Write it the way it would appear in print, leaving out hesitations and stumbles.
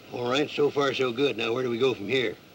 All right, so far so good. Now where do we go from here?